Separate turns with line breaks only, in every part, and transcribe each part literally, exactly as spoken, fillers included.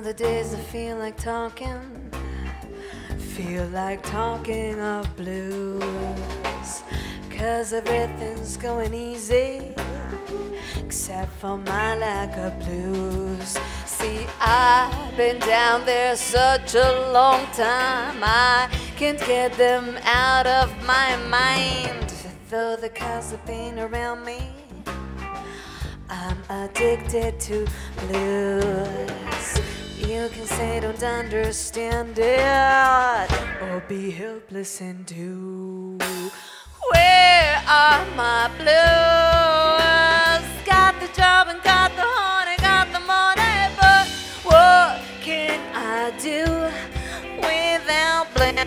the days I feel like talking, feel like talking of blues, 'cause everything's going easy except for my lack of blues. See, I've been down there such a long time, I can't get them out of my mind. Though the cause of pain around me, I'm addicted to blues. You can say don't understand it, or be helpless and do. Where are my blues? Got the job and got the honey, got the money, but what can I do without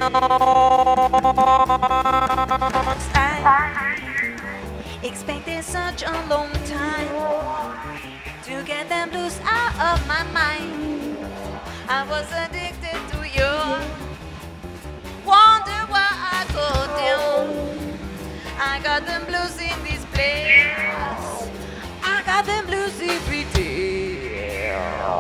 blues? I expected such a long time to get them blues out of my mind. I was addicted to you, wonder what I could do. I got them blues in this place, I got them blues every day.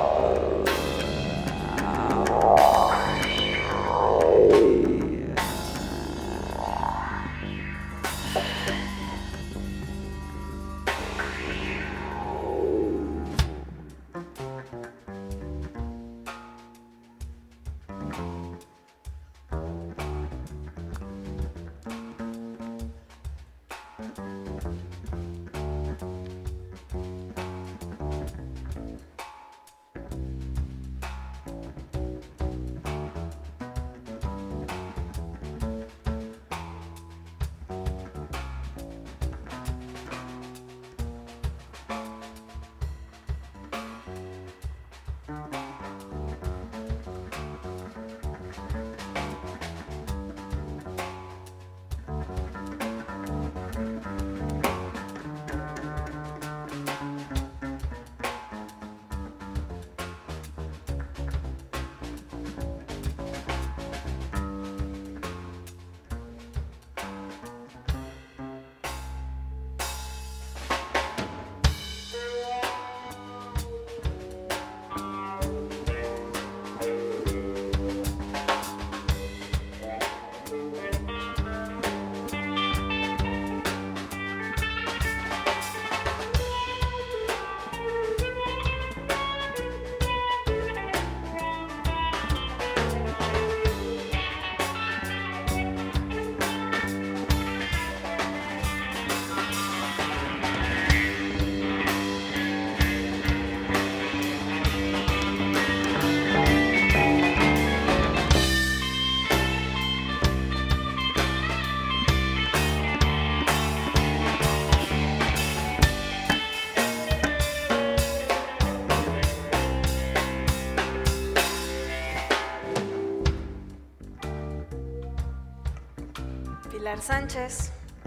Pilar Sánchez,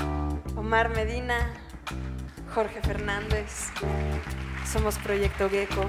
Omar Medina, Jorge Fernández. Somos Proyecto Gecko.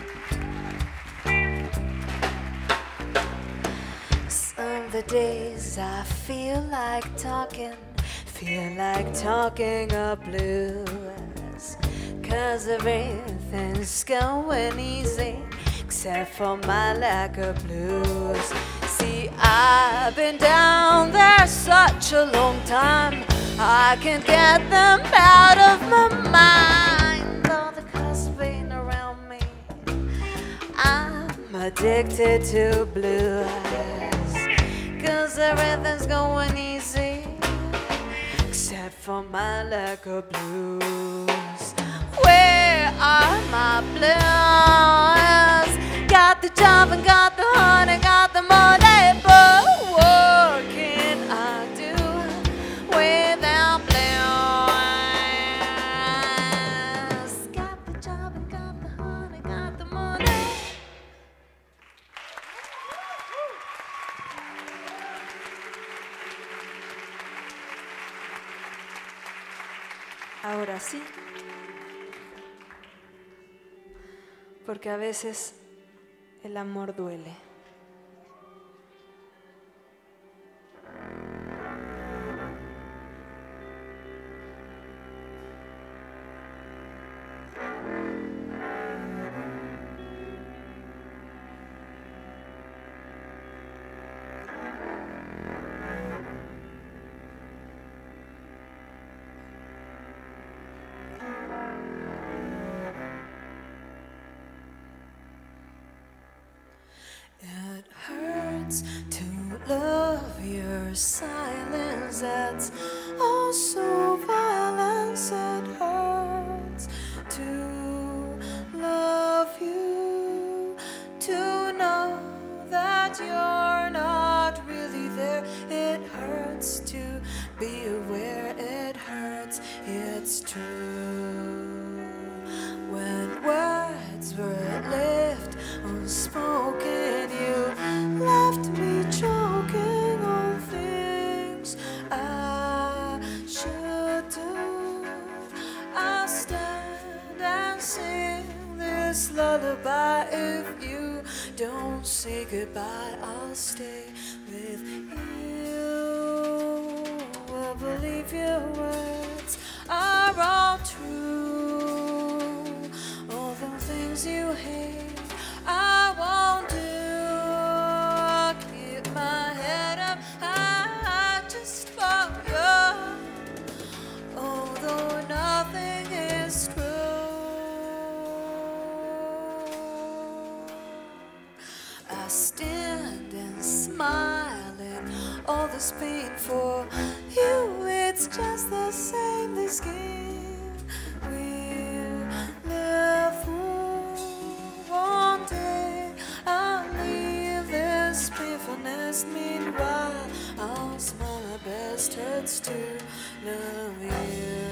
Some of the days I feel like talking, feel like talking of blues, 'cause everything's going easy except for my lack of blues. See, I've been down there such a long time, I can't get them out of my mind. All the cause being around me, I'm addicted to blues, 'cause everything's going easy except for my lack of blues. Where are my blues? Got the job and got the honey, got the money, but what can I do without blues? Got the job and got the honey, got the money. Ahora sí, porque a veces el amor duele. your silence that's also violence. It hurts to love you, to know that you're not really there. It hurts to be aware. It hurts, it's true. When words were left unspoken, you left me choking on things I should do. I'll stand and sing this lullaby. If you don't say goodbye, I'll stay with you. I believe your words are all true. All the things you hate, I won't do. I'll keep my head up high just for you, although nothing is true. I stand and smile in all this pain for you. It's just the same, this game we'll live through. One day I'll leave this painfulness. Meanwhile, I'll smile. My best hurts to love you.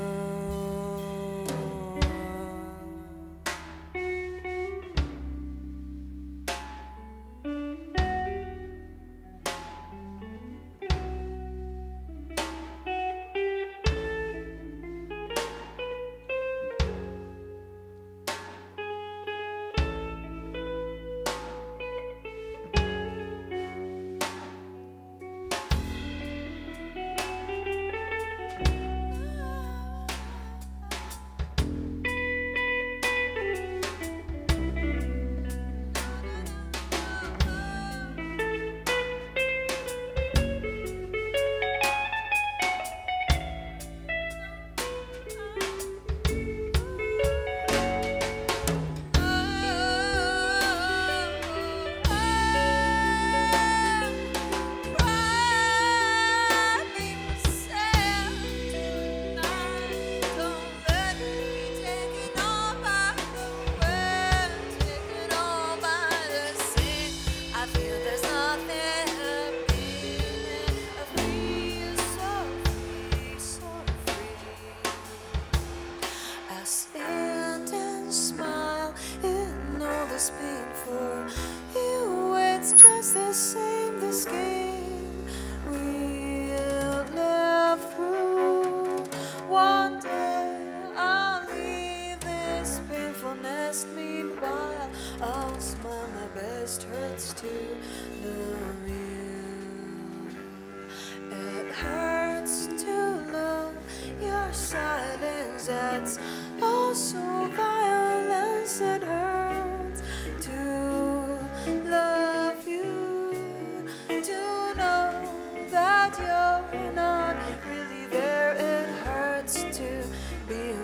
Pain for you, it's just the same, this game we'll live through. One day I'll leave this painful nest. Meanwhile, I'll smile. My best hurts to love you. It hurts to love your silence. That's also violence. It hurts to love you, to know that you're not really there. It hurts to be